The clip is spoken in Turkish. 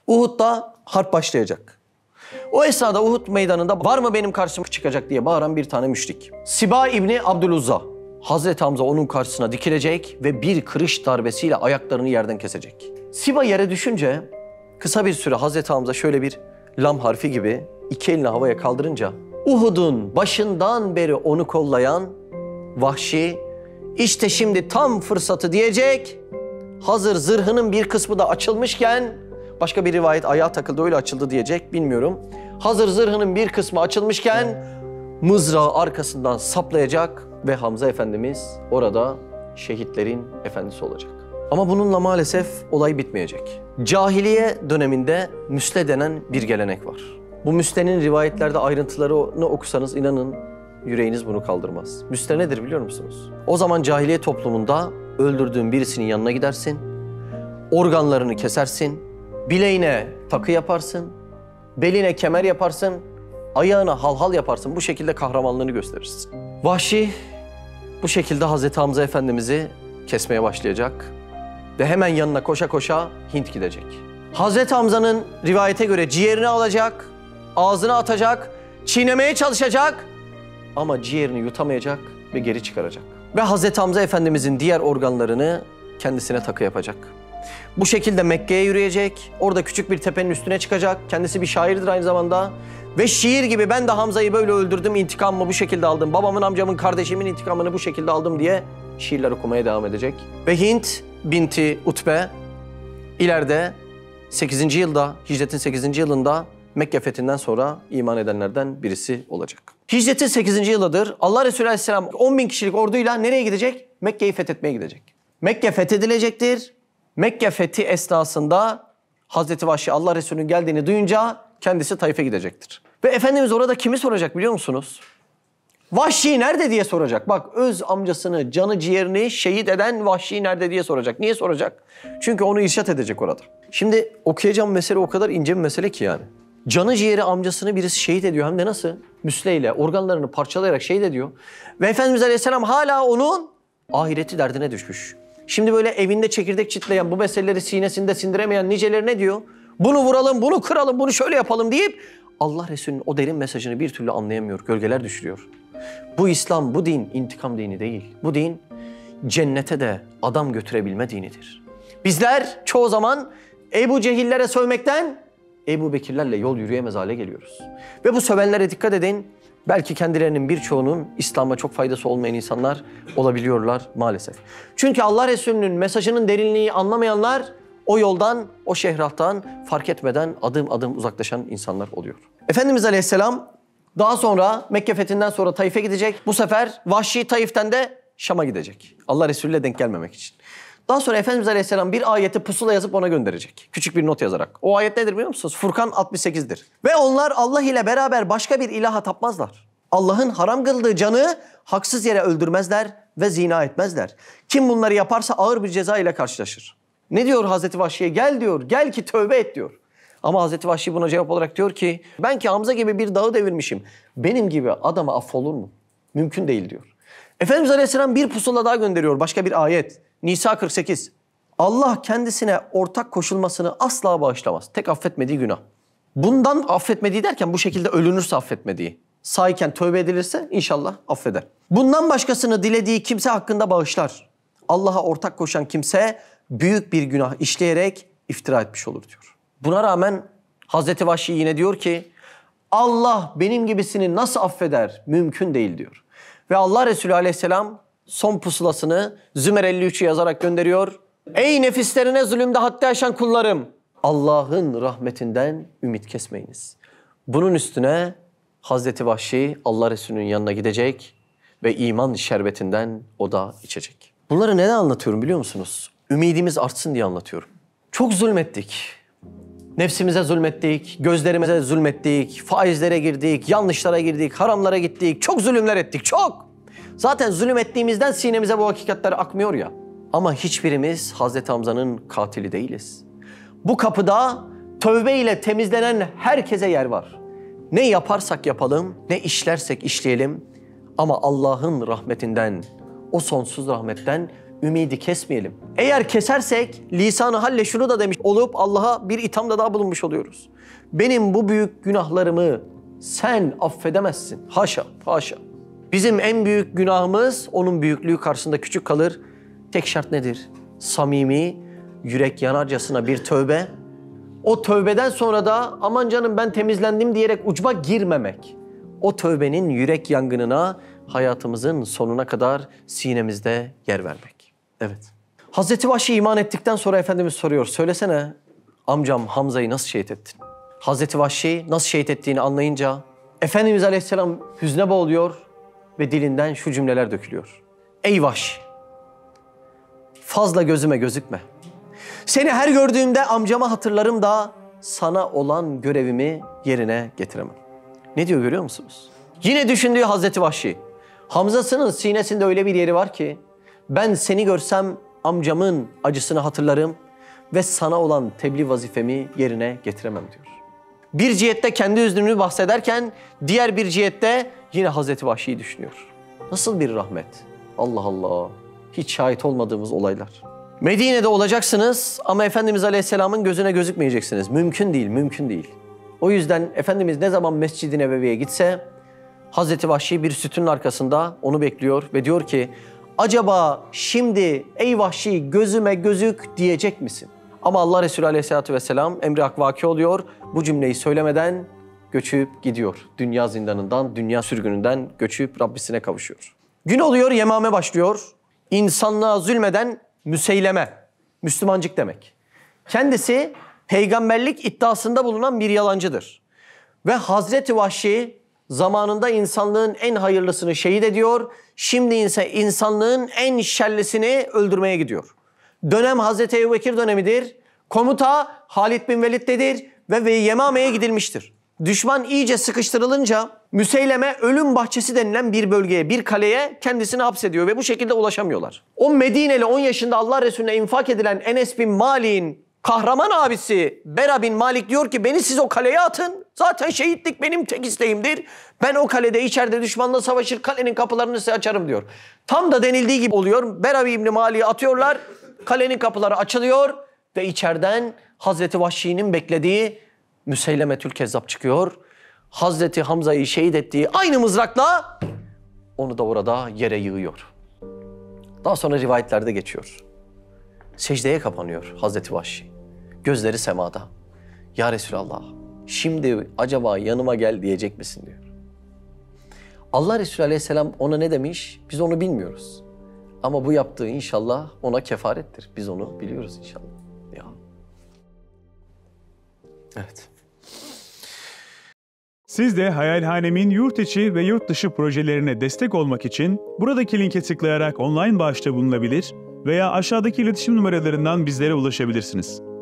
Uhud'da harp başlayacak. O esnada Uhud meydanında var mı benim karşıma çıkacak diye bağıran bir tane müşrik. Siba İbni Abdüluzza. Hazreti Hamza onun karşısına dikilecek ve bir kırış darbesiyle ayaklarını yerden kesecek. Siba yere düşünce kısa bir süre Hazreti Hamza şöyle bir lam harfi gibi iki elini havaya kaldırınca Uhud'un başından beri onu kollayan Vahşi işte şimdi tam fırsatı diyecek. Hazır zırhının bir kısmı da açılmışken, başka bir rivayet ayağa takıldı öyle açıldı diyecek bilmiyorum. Hazır zırhının bir kısmı açılmışken mızrağı arkasından saplayacak ve Hamza Efendimiz orada şehitlerin efendisi olacak. Ama bununla maalesef olay bitmeyecek. Cahiliye döneminde müsle denen bir gelenek var. Bu müslenin rivayetlerde ayrıntılarını okusanız inanın yüreğiniz bunu kaldırmaz. Müsle nedir biliyor musunuz? O zaman cahiliye toplumunda öldürdüğün birisinin yanına gidersin, organlarını kesersin, bileğine takı yaparsın, beline kemer yaparsın, ayağına halhal yaparsın. Bu şekilde kahramanlığını gösterirsin. Vahşi bu şekilde Hazreti Hamza Efendimiz'i kesmeye başlayacak ve hemen yanına koşa koşa Hint gidecek. Hazreti Hamza'nın rivayete göre ciğerini alacak, ağzına atacak, çiğnemeye çalışacak ama ciğerini yutamayacak ve geri çıkaracak. Ve Hazreti Hamza Efendimiz'in diğer organlarını kendisine takı yapacak. Bu şekilde Mekke'ye yürüyecek, orada küçük bir tepenin üstüne çıkacak. Kendisi bir şairdir aynı zamanda. Ve şiir gibi ben de Hamza'yı böyle öldürdüm, intikamımı bu şekilde aldım. Babamın, amcamın, kardeşimin intikamını bu şekilde aldım diye şiirler okumaya devam edecek. Ve Hint binti Utbe ileride 8. yılda, hicretin 8. yılında Mekke fethinden sonra iman edenlerden birisi olacak. Hicretin 8. yılıdır. Allah Resulü Aleyhisselam 10.000 kişilik orduyla nereye gidecek? Mekke'yi fethetmeye gidecek. Mekke fethedilecektir. Mekke fethi esnasında Hazreti Vahşi Allah Resulü'nün geldiğini duyunca kendisi Taif'e gidecektir. Ve Efendimiz orada kimi soracak biliyor musunuz? Vahşi nerede diye soracak. Bak öz amcasını, canı ciğerini şehit eden Vahşi nerede diye soracak. Niye soracak? Çünkü onu irşat edecek orada. Şimdi okuyacağım mesele o kadar ince bir mesele ki yani. Canı ciğeri amcasını birisi şehit ediyor. Hem de nasıl? Müsleyle organlarını parçalayarak şehit ediyor. Ve Efendimiz Aleyhisselam hala onun ahireti derdine düşmüş. Şimdi böyle evinde çekirdek çitleyen, bu meseleleri sinesinde sindiremeyen niceleri ne diyor? Bunu vuralım, bunu kıralım, bunu şöyle yapalım deyip Allah Resulü'nün o derin mesajını bir türlü anlayamıyor, gölgeler düşürüyor. Bu İslam, bu din intikam dini değil. Bu din cennete de adam götürebilme dinidir. Bizler çoğu zaman Ebu Cehillere sövmekten Ebu Bekirlerle yol yürüyemez hale geliyoruz. Ve bu sövenlere dikkat edin. Belki kendilerinin birçoğunun İslam'a çok faydası olmayan insanlar olabiliyorlar maalesef. Çünkü Allah Resulü'nün mesajının derinliği anlamayanlar o yoldan, o şehrahtan fark etmeden adım adım uzaklaşan insanlar oluyor. Efendimiz Aleyhisselam daha sonra Mekke fethinden sonra Taif'e gidecek. Bu sefer Vahşi Taif'ten de Şam'a gidecek. Allah Resulü'yle denk gelmemek için. Daha sonra Efendimiz Aleyhisselam bir ayeti pusula yazıp ona gönderecek. Küçük bir not yazarak. O ayet nedir biliyor musunuz? Furkan 68'dir. Ve onlar Allah ile beraber başka bir ilaha tapmazlar. Allah'ın haram kıldığı canı haksız yere öldürmezler ve zina etmezler. Kim bunları yaparsa ağır bir ceza ile karşılaşır. Ne diyor Hazreti Vahşi'ye? Gel diyor, gel ki tövbe et diyor. Ama Hazreti Vahşi buna cevap olarak diyor ki ben ki Hamza gibi bir dağı devirmişim. Benim gibi adama affolur mu? Mümkün değil diyor. Efendimiz Aleyhisselam bir pusula daha gönderiyor. Başka bir ayet. Nisa 48. Allah kendisine ortak koşulmasını asla bağışlamaz. Tek affetmediği günah. Bundan affetmediği derken bu şekilde ölünürse affetmediği. Sağyken tövbe edilirse inşallah affeder. Bundan başkasını dilediği kimse hakkında bağışlar. Allah'a ortak koşan kimse büyük bir günah işleyerek iftira etmiş olur diyor. Buna rağmen Hazreti Vahşi yine diyor ki Allah benim gibisini nasıl affeder? Mümkün değil diyor. Ve Allah Resulü Aleyhisselam son pusulasını Zümer 53'ü yazarak gönderiyor. Ey nefislerine zulümde haddi aşan kullarım! Allah'ın rahmetinden ümit kesmeyiniz. Bunun üstüne Hazreti Vahşi Allah Resulü'nün yanına gidecek ve iman şerbetinden o da içecek. Bunları neden anlatıyorum biliyor musunuz? Ümidimiz artsın diye anlatıyorum. Çok zulmettik. Nefsimize zulmettik, gözlerimize zulmettik, faizlere girdik, yanlışlara girdik, haramlara gittik. Çok zulümler ettik, çok. Zaten zulüm ettiğimizden sinemize bu hakikatler akmıyor ya. Ama hiçbirimiz Hazreti Hamza'nın katili değiliz. Bu kapıda tövbe ile temizlenen herkese yer var. Ne yaparsak yapalım, ne işlersek işleyelim ama Allah'ın rahmetinden, o sonsuz rahmetten ümidi kesmeyelim. Eğer kesersek lisan-ı halle şunu da demiş olup Allah'a bir ithamda daha bulunmuş oluyoruz. Benim bu büyük günahlarımı sen affedemezsin. Haşa, haşa. Bizim en büyük günahımız onun büyüklüğü karşısında küçük kalır. Tek şart nedir? Samimi, yürek yanarcasına bir tövbe. O tövbeden sonra da aman canım ben temizlendim diyerek ucba girmemek. O tövbenin yürek yangınına hayatımızın sonuna kadar sinemizde yer vermek. Evet. Hazreti Vahşi iman ettikten sonra Efendimiz soruyor. Söylesene amcam Hamza'yı nasıl şehit ettin? Hazreti Vahşi nasıl şehit ettiğini anlayınca Efendimiz Aleyhisselam hüzne boğuluyor ve dilinden şu cümleler dökülüyor. Ey Vahşi! Fazla gözüme gözükme. Seni her gördüğümde amcama hatırlarım da sana olan görevimi yerine getiremem. Ne diyor görüyor musunuz? Yine düşündüğü Hazreti Vahşi. Hamza'sının sinesinde öyle bir yeri var ki ben seni görsem amcamın acısını hatırlarım ve sana olan tebliğ vazifemi yerine getiremem diyor. Bir cihette kendi üzününü bahsederken diğer bir cihette yine Hazreti Vahşi'yi düşünüyor. Nasıl bir rahmet? Allah Allah. Hiç şahit olmadığımız olaylar. Medine'de olacaksınız ama Efendimiz Aleyhisselam'ın gözüne gözükmeyeceksiniz. Mümkün değil, mümkün değil. O yüzden Efendimiz ne zaman Mescid-i Nebevi'ye gitse Hazreti Vahşi bir sütunun arkasında onu bekliyor ve diyor ki acaba şimdi ey Vahşi gözüme gözük diyecek misin? Ama Allah Resulü Aleyhisselatü Vesselam emri hak vaki oluyor. Bu cümleyi söylemeden göçüp gidiyor. Dünya zindanından, dünya sürgününden göçüp Rabbisine kavuşuyor. Gün oluyor, Yemame başlıyor. İnsanlığa zulmeden Müseyleme, Müslümancık demek. Kendisi peygamberlik iddiasında bulunan bir yalancıdır. Ve Hazreti Vahşi zamanında insanlığın en hayırlısını şehit ediyor. Şimdi ise insanlığın en şerlisini öldürmeye gidiyor. Dönem Hazreti Ebubekir dönemidir. Komuta Halid bin Velid'dedir ve Yemame'ye gidilmiştir. Düşman iyice sıkıştırılınca Müseyleme ölüm bahçesi denilen bir bölgeye, bir kaleye kendisini hapsediyor ve bu şekilde ulaşamıyorlar. O Medineli 10 yaşında Allah Resulüne infak edilen Enes bin Malik'in kahraman abisi Bera bin Malik diyor ki beni siz o kaleye atın. Zaten şehitlik benim tek isteğimdir. Ben o kalede içeride düşmanla savaşır kalenin kapılarını size açarım diyor. Tam da denildiği gibi oluyor. Bera bin Malik'i atıyorlar. Kalenin kapıları açılıyor ve içeriden Hazreti Vahşi'nin beklediği Müseylemetül Kezzab çıkıyor. Hazreti Hamza'yı şehit ettiği aynı mızrakla onu da orada yere yığıyor. Daha sonra rivayetlerde geçiyor. Secdeye kapanıyor Hazreti Vahşi. Gözleri semada. Ya Resulallah şimdi acaba yanıma gel diyecek misin diyor. Allah Resulü Aleyhisselam ona ne demiş biz onu bilmiyoruz. Ama bu yaptığı inşallah ona kefarettir. Biz onu biliyoruz inşallah. Ya. Evet. Siz de Hayalhanem'in yurt içi ve yurt dışı projelerine destek olmak için buradaki linke tıklayarak online bağışta bulunabilir veya aşağıdaki iletişim numaralarından bizlere ulaşabilirsiniz.